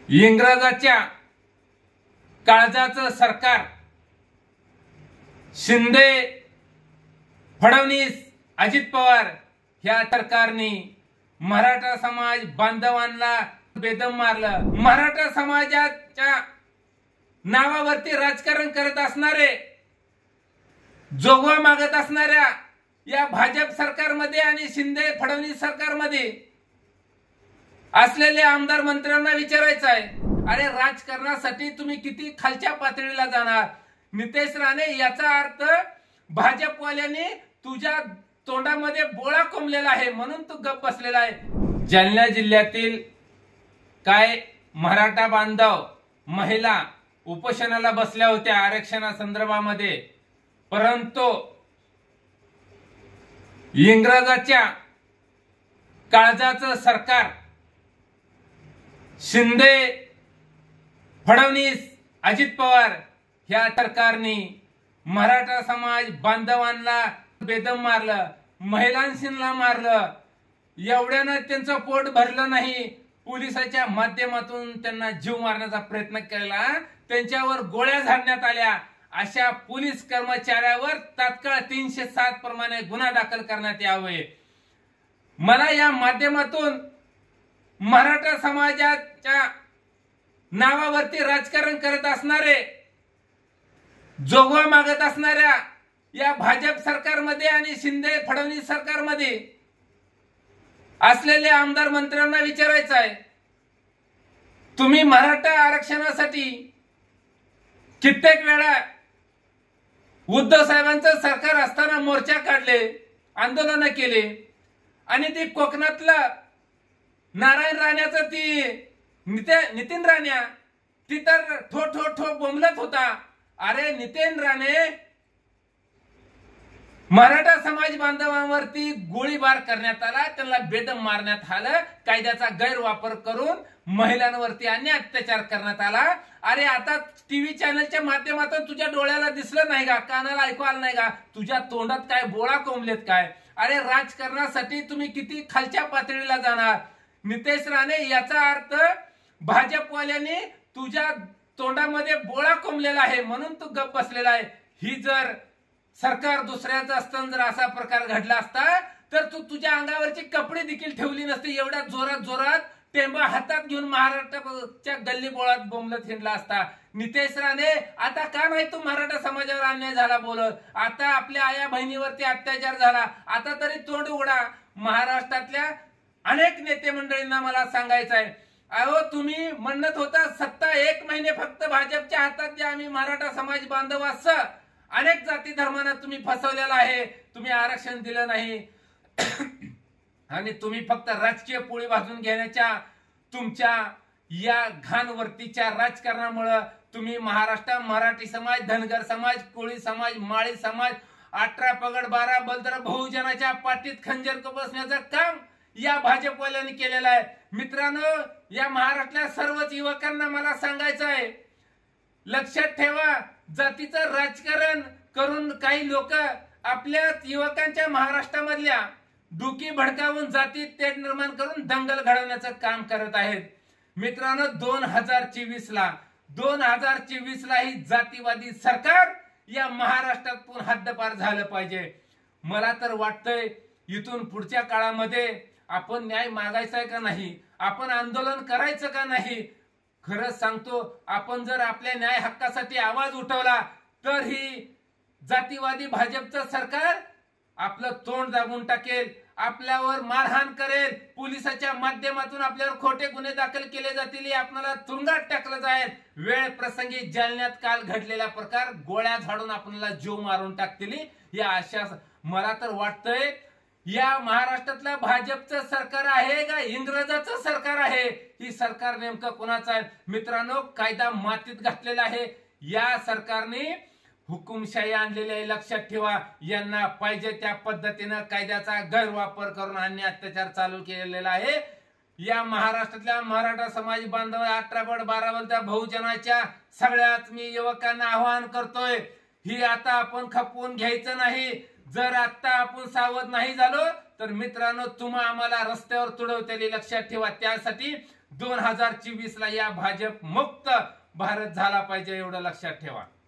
इंग्रजाच्या काळजाचं सरकार, शिंदे, फडणवीस, अजित पवार ह्या सरकारने मराठा समाज बांधवांना बेदम मारलं। मराठा समाजाच्या नावावरती राजकारण करत असणारे, जोगवा मागत असणाऱ्या या भाजप सरकारमध्ये आणि शिंदे फडणवीस सरकारमध्ये असलेले आमदार मंत्र्यांना विचारायचं आहे, अरे राजकारणासाठी तुम्ही किती खालच्या पातळीला जाणार? नितेश राणे, याचा अर्थ भाजपवाल्यांनी तुझ्या तोंडामध्ये बोळा कोंबलेला आहे म्हणून तू गप्प बसलेला आहे। जालना जिल्ह्यातील काय मराठा बांधव महिला उपोषणाला बसल्या होत्या आरक्षणासंदर्भामध्ये, परंतु इंग्रजाच्या काळजाचं सरकार, शिंदे, फडणवीस, अजित पवार ह्या सरकारने मराठा समाज बांधवांना बेदम मारलं, महिलांना मारलं। एवढ्यानं त्यांचं पोट भरलं नाही, पोलिसाच्या माध्यमातून त्यांना जीव मारण्याचा प्रयत्न केला, त्यांच्यावर गोळ्या झाडण्यात आल्या। अशा पोलीस कर्मचाऱ्यावर तात्काळ 307 प्रमाणे गुन्हा दाखल करण्यात यावे। मला या माध्यमातून मराठा समाजाच्या नावावरती राजकारण करत असणारे, जोगवा मागत असणाऱ्या या भाजप सरकारमध्ये आणि शिंदे फडणवीस सरकारमध्ये असलेले आमदार मंत्र्यांना विचारायचं आहे, तुम्ही मराठा आरक्षणासाठी कित्येक वेळा उद्धव साहेबांचं सरकार असताना मोर्चा काढले, आंदोलन केले, आणि ती कोकणातलं नारायण राण्याचं ती नितीन राण्या ती तर ठो ठो ठो बोंबलत होता। अरे नितीन राणे मराठा समाज बांधवांवरती गोळीबार करण्यात आला, त्यांना बेदम मारण्यात आलं, कायद्याचा गैरवापर करून महिलांवरती अन्याय अत्याचार करण्यात आला। अरे आता टीव्ही चॅनलच्या माध्यमातून तुझ्या डोळ्याला दिसलं नाही का, कानाला ऐकू आलं नाही का, तुझ्या तोंडात काय बोळा कोंबलेत काय? अरे राजकारणासाठी तुम्ही किती खालच्या पातळीला जाणार? नितेश राणे, याचा अर्थ भाजपवाल्यांनी तुझ्या तोंडामध्ये बोळा कोंबलेला आहे म्हणून तू गप्प बसलेला आहे। ही जर सरकार दुसऱ्याचं असताना जर असा प्रकार घडला असता तर तू तुझ्या अंगावरची कपडे देखील ठेवली नसती, एवढ्या जोरात जोरात टेंबा हातात घेऊन महाराष्ट्राच्या गल्ली बोळात बोंबलत हिंडला असता। नितेश राणे, आता का नाही तू मराठा समाजावर अन्याय झाला बोलत? आता आपल्या आया बहिणीवरती अत्याचार झाला, आता तरी तोंड उघडा। महाराष्ट्रातल्या अनेक नेते मंडळींना मला सांगायचं आहे, अहो तुम्ही म्हणत होता सत्ता 1 महिने फक्त भाजपच्या हातात द्या, आम्ही मराठा समाज बांधव असं अनेक जाती धर्मांना तुम्ही फसवलेला आहे, तुम्ही आरक्षण दिलं नाही आणि तुम्ही फक्त राजकीय पोळी भाजून घेण्याच्या तुमच्या या घाणवर्तीच्या राजकारणामुळे तुम्ही महाराष्ट्रात मराठी समाज, धनगर समाज, कोळी समाज, माळी समाज, 18 पगड 12 बलदर बहुजनाच्या पाठीत खंजर बसण्याचं काम या भाजपवाल्यांनी केलेलं आहे। मित्रांनो, या महाराष्ट्रातल्या सर्वच युवकांना मला सांगायचं आहे, लक्षात ठेवा, जातीचं राजकारण करून काही लोक आपल्या युवकांच्या महाराष्ट्रामधल्या डुकी भडकावून जातीत तेढ निर्माण करून दंगल घडवण्याचं काम करत आहेत। मित्रांनो, 2024 ला ही जातीवादी सरकार या महाराष्ट्रातून हद्दपार झालं पाहिजे। मला तर वाटतंय इथून पुढच्या काळामध्ये आपण न्याय मागायचा आहे का नाही, आपण आंदोलन करायचं का नाही? खरंच सांगतो, आपण जर आपल्या न्याय हक्कासाठी आवाज उठवला तर ही जातीवादी भाजपचं सरकार आपलं तोंड दाबून टाकेल, आपल्यावर मारहाण करेल, पोलिसाच्या माध्यमातून आपल्यावर खोटे गुन्हे दाखल केले जातील, आपल्याला तुरुंगात टाकलं जाईल। वेळ प्रसंगी जालन्यात काल घडलेला प्रकार गोळ्या झाडून आपल्याला जीव मारून टाकतील या आशा। मला तर वाटतंय या महाराष्ट्रातल्या भाजपचं सरकार आहे का इंग्रजाचं सरकार आहे? ही सरकार नेमकं कोणाचं आहे? मित्रांनो, कायदा मातीत घातलेला आहे। या सरकारने हुकुमशाही आणलेली आहे, लक्षात ठेवा। यांना पाहिजे त्या पद्धतीने कायद्याचा गैरवापर करून अन्याय अत्याचार चालू केलेला आहे। या महाराष्ट्रातल्या मराठा समाज बांधव 18 पगड 12 बलदर बहुजनाच्या सगळ्याच मी युवकांना आवाहन करतोय, ही आता आपण खपवून घ्यायचं नाही। जर आता आपण सावध नाही झालो तर मित्रांनो, तुम्हा आम्हाला रस्त्यावर तुडवतेली, लक्षात ठेवा। त्यासाठी 2024 ला या भाजप मुक्त भारत झाला पाहिजे एवढं लक्षात ठेवा.